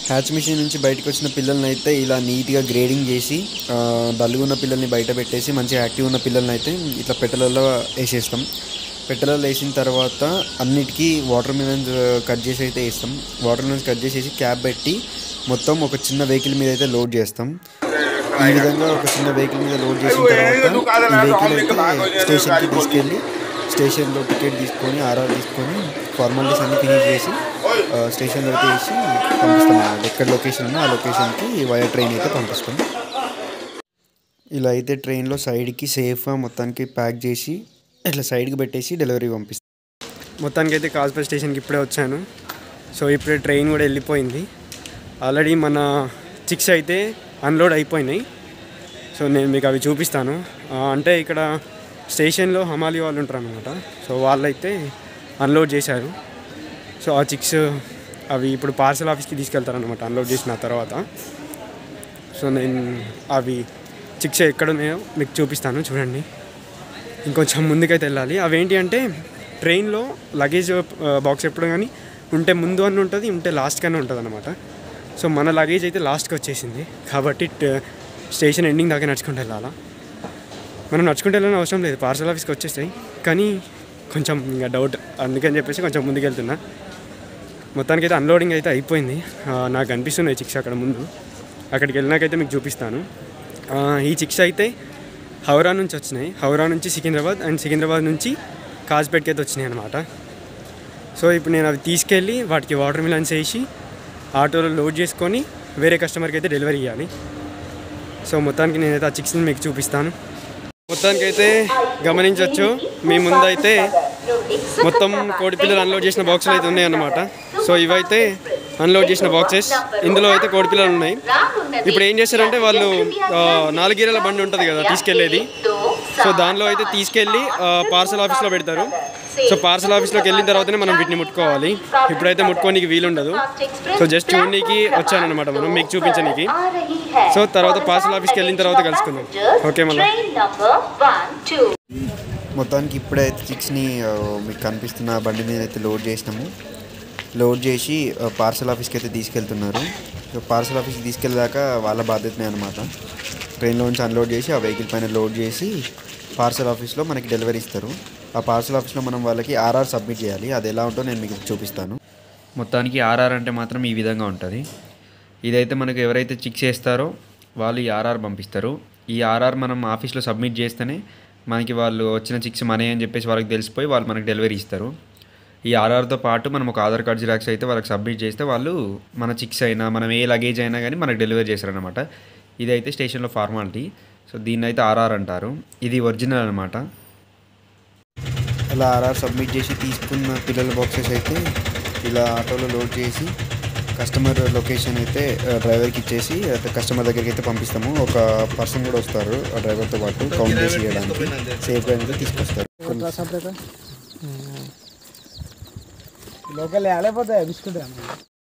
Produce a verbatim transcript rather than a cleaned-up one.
Hatch machine నుంచి బయటకు వచ్చిన పిల్లల్ని అయితే ఇలా నీట్గా గ్రేడింగ్ చేసి డల్గా ఉన్న పిల్లల్ని బయట పెట్టేసి మంచిగా యాక్టివ్ ఉన్న పిల్లల్ని అయితే ఇట్లా పెట్టెలలో వేసేస్తాం. పెట్టెలలో వేసిన తర్వాత అన్నిటికీ వాటర్ మిలన్స్ కట్ చేసి అయితే వేస్తాం. వాటర్ మిలన్స్ కట్ చేసేసి క్యాప్ పెట్టి మొత్తం ఒక చిన్న వెహికల్ మీద అయితే లోడ్ చేస్తాం. ఈ విధంగా ఒక చిన్న వెహికల్ మీద లోడ్ చేసిన తర్వాత ఈ వెహికల్ అయితే స్టేషన్కి తీసుకెళ్ళి స్టేషన్లో టికెట్ తీసుకొని ఆర్ఆర్ తీసుకొని ఫార్మాలిటీస్ అన్నీ ఫినిష్ చేసి స్టేషన్లో అయితే వేసి పంపిస్తాం అన్నమాట. ఎక్కడ లొకేషన్ ఉందో ఆ లొకేషన్కి వయా ట్రైన్ అయితే పంపిస్తాం. ఇలా అయితే ట్రైన్లో సైడ్కి సేఫ్గా మొత్తానికి ప్యాక్ చేసి ఇట్లా సైడ్కి పెట్టేసి డెలివరీ పంపిస్తాం. మొత్తానికి అయితే కాజ్పేట స్టేషన్కి ఇప్పుడే వచ్చాను. సో ఇప్పుడే ట్రైన్ కూడా వెళ్ళిపోయింది. ఆల్రెడీ మన చిక్స్ అయితే అన్లోడ్ అయిపోయినాయి. సో నేను మీకు అవి చూపిస్తాను. అంటే ఇక్కడ స్టేషన్లో హమాలి వాళ్ళు ఉంటారు అన్నమాట. సో వాళ్ళైతే అన్లోడ్ చేశారు. సో ఆ చిక్స్ అవి ఇప్పుడు పార్సల్ ఆఫీస్కి తీసుకెళ్తారనమాట అన్లోడ్ చేసిన తర్వాత. సో నేను అవి చిక్స్ ఎక్కడ ఉన్నాయో మీకు చూపిస్తాను, చూడండి. ఇంకొంచెం ముందుకైతే వెళ్ళాలి. అవేంటి అంటే ట్రైన్లో లగేజ్ బాక్స్ ఎప్పుడు కానీ ఉంటే ముందు అని ఉంటుంది, ఉంటే లాస్ట్ కానీ ఉంటుంది అనమాట. సో మన లగేజ్ అయితే లాస్ట్కి వచ్చేసింది కాబట్టి స్టేషన్ ఎండింగ్ దాకా నడుచుకుంటూ వెళ్ళాలా. మనం నడుచుకుంటూ వెళ్ళాలని అవసరం లేదు, పార్సల్ ఆఫీస్కి వచ్చేస్తాయి. కానీ కొంచెం ఇంకా డౌట్, అందుకని చెప్పేసి కొంచెం ముందుకు వెళ్తున్నా. మొత్తానికి అయితే అన్లోడింగ్ అయితే అయిపోయింది. నాకు అనిపిస్తున్నాయి చిక్స్ అక్కడ ముందు. అక్కడికి వెళ్ళినాకైతే మీకు చూపిస్తాను. ఈ చిక్స్ అయితే హౌరా నుంచి వచ్చినాయి. హౌరా నుంచి సికింద్రాబాద్ అండ్ సికింద్రాబాద్ నుంచి కాజ్పేట్కి అయితే వచ్చినాయి అనమాట. సో ఇప్పుడు నేను అవి తీసుకెళ్ళి వాటికి వాటర్ మిలన్స్ వేసి ఆటోలో లోడ్ చేసుకొని వేరే కస్టమర్కి అయితే డెలివరీ ఇవ్వాలి. సో మొత్తానికి నేనైతే ఆ చిక్స్ని మీకు చూపిస్తాను. మొత్తానికి అయితే గమనించవచ్చు, మీ ముందు అయితే మొత్తం కోడి పిల్లలు అన్లోడ్ చేసిన బాక్సులు అయితే ఉన్నాయన్నమాట. సో ఇవైతే అన్లోడ్ చేసిన బాక్సెస్. ఇందులో అయితే కోడి పిల్లలు ఉన్నాయి. ఇప్పుడు ఏం చేస్తారంటే వాళ్ళు నాలుగీరల బండి ఉంటుంది కదా తీసుకెళ్ళేది, సో దానిలో అయితే తీసుకెళ్ళి పార్సల్ ఆఫీస్లో పెడతారు. సో పార్సల్ ఆఫీస్లోకి వెళ్ళిన తర్వాతనే మనం వీటిని ముట్టుకోవాలి. ఇప్పుడైతే ముట్టుకోనికి వీలుండదు. సో జస్ట్ చూడడానికి వచ్చానమాట మనం, మీకు చూపించడానికి. సో తర్వాత పార్సల్ ఆఫీస్కి వెళ్ళిన తర్వాత కలుసుకుందాం. ఓకే, మళ్ళీ మొత్తానికి ఇప్పుడైతే చిక్స్ని మీకు కనిపిస్తున్న బండి మీద అయితే లోడ్ చేసినాము. లోడ్ చేసి పార్సల్ ఆఫీస్కి అయితే తీసుకెళ్తున్నారు. సో పార్సల్ ఆఫీస్కి తీసుకెళ్ళాక వాళ్ళ బాధ్యతనే అనమాట. ట్రైన్లో నుంచి అన్లోడ్ చేసి ఆ వెహికల్ పైన లోడ్ చేసి పార్సల్ ఆఫీస్లో మనకి డెలివరీ ఇస్తారు. ఆ పార్సల్ ఆఫీస్లో మనం వాళ్ళకి ఆర్ఆర్ సబ్మిట్ చేయాలి. అది ఎలా ఉంటుందో నేను మీకు చూపిస్తాను. మొత్తానికి ఆర్ఆర్ అంటే మాత్రం ఈ విధంగా ఉంటుంది. ఇదైతే మనకు ఎవరైతే చిక్స్ చేస్తారో వాళ్ళు ఈ ఆర్ఆర్ పంపిస్తారు. ఈ ఆర్ఆర్ మనం ఆఫీస్లో సబ్మిట్ చేస్తేనే మనకి వాళ్ళు వచ్చిన చిక్స్ మనీ అని చెప్పేసి వాళ్ళకి తెలిసిపోయి వాళ్ళు మనకి డెలివరీ ఇస్తారు. ఈ ఆర్ఆర్తో పాటు మనం ఒక ఆధార్ కార్డ్ జిరాక్స్ అయితే వాళ్ళకి సబ్మిట్ చేస్తే వాళ్ళు మన చిక్స్ అయినా మనం ఏ లగేజ్ అయినా కానీ మనకు డెలివరీ చేస్తారనమాట. ఇదైతే స్టేషన్లో ఫార్మాలిటీ. సో దీన్ని అయితే ఆర్ఆర్ అంటారు. ఇది ఒరిజినల్ అనమాట. అలా ఆర్ఆర్ సబ్మిట్ చేసి తీసుకున్న పిల్లల బాక్సెస్ అయితే ఇలా ఆటోలో లోడ్ చేసి కస్టమర్ లొకేషన్ అయితే డ్రైవర్కి ఇచ్చేసి కస్టమర్ దగ్గరికి అయితే పంపిస్తాము. ఒక పర్సన్ కూడా వస్తారు ఆ డ్రైవర్తో పాటు కౌంట్ చేసి ఇవ్వడానికి, సేఫ్గా అయితే తీసుకొస్తారు. లోకల్ లేకపోతే బిస్కెట్